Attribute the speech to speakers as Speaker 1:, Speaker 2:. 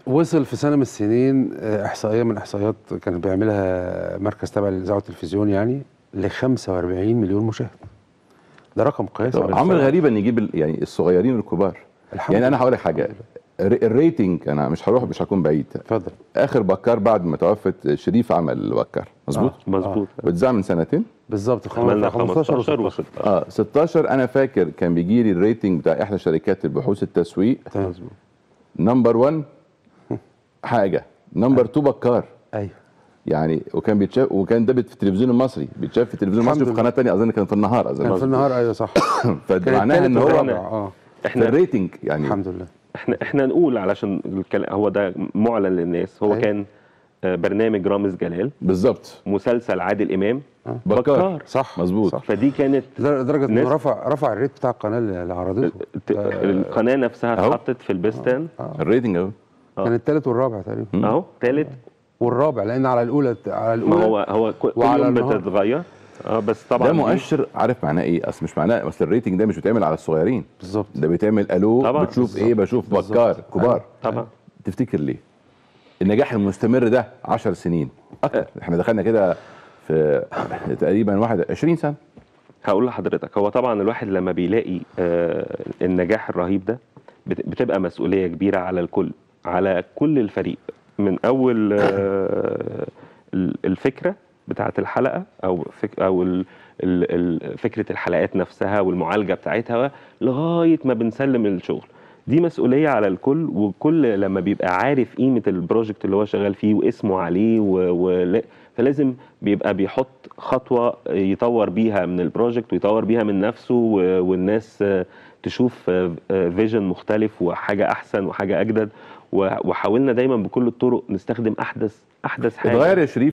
Speaker 1: وصل في سنه من السنين احصائيه من احصائيات كان بيعملها مركز تبع الاذاعه والتلفزيون يعني ل 45 مليون مشاهد. ده رقم قياسي.
Speaker 2: عمل غريب ان يجيب يعني الصغيرين والكبار. يعني انا هقول لك حاجه، الريتنج انا مش هكون بعيد.
Speaker 1: اتفضل.
Speaker 2: اخر بكار بعد ما توفت شريف عمل بكار مظبوط.
Speaker 3: مظبوط.
Speaker 2: واتذاع من سنتين
Speaker 1: بالظبط.
Speaker 3: عملنا
Speaker 1: 15
Speaker 3: و16.
Speaker 2: 16 انا فاكر كان بيجي لي الريتنج بتاع احدى شركات البحوث التسويق
Speaker 1: مظبوط.
Speaker 2: نمبر 1 حاجه، نمبر 2 بكار.
Speaker 1: ايوه
Speaker 2: يعني وكان بيتشاف، وكان ده في التلفزيون المصري، بيتشاف في التلفزيون المصري في قناه ثانيه اظن كان في النهار، اظن
Speaker 1: كان في النهار. ايوه صح.
Speaker 2: فمعناها ان هو
Speaker 3: احنا
Speaker 2: الريتنج يعني
Speaker 1: الحمد لله.
Speaker 3: احنا نقول علشان هو ده معلن للناس. هو كان برنامج رامز جلال
Speaker 2: بالظبط،
Speaker 3: مسلسل عادل امام
Speaker 2: بكار
Speaker 1: صح
Speaker 2: مظبوط.
Speaker 1: صح.
Speaker 3: فدي كانت
Speaker 1: لدرجه انه رفع الريت بتاع القناه اللي عرضته.
Speaker 3: القناه نفسها اتحطت في البستان.
Speaker 2: الريتنج اهو
Speaker 1: كان الثالث والرابع تقريبا.
Speaker 3: اهو ثالث
Speaker 1: والرابع، لان على الاولى
Speaker 3: ما هو كل يوم بتتغير. بس طبعا
Speaker 2: ده مؤشر. عارف معناه ايه؟ اصل مش معناه، اصل الريتنج ده مش بيتعمل على الصغيرين
Speaker 1: بالظبط،
Speaker 2: ده بيتعمل الو
Speaker 3: طبعا.
Speaker 2: بتشوف
Speaker 1: بالزبط.
Speaker 2: ايه؟ بشوف بكار كبار
Speaker 3: طبعا.
Speaker 2: تفتكر ليه النجاح المستمر ده 10 سنين اكتر؟ احنا دخلنا كده في تقريبا 21 سنه.
Speaker 3: هقول لحضرتك، هو طبعا الواحد لما بيلاقي النجاح الرهيب ده بتبقى مسؤوليه كبيره على الكل، على كل الفريق، من اول الفكره بتاعه الحلقه او فكره الحلقات نفسها والمعالجه بتاعتها لغايه ما بنسلم الشغل. دي مسؤوليه على الكل، وكل لما بيبقى عارف قيمه البروجكت اللي هو شغال فيه واسمه عليه فلازم بيبقى بيحط خطوه يطور بيها من البروجكت ويطور بيها من نفسه، والناس تشوف فيجن مختلف وحاجه احسن وحاجه اجدد. وحاولنا دايما بكل الطرق نستخدم احدث حاجه.
Speaker 2: اتغير يا شريف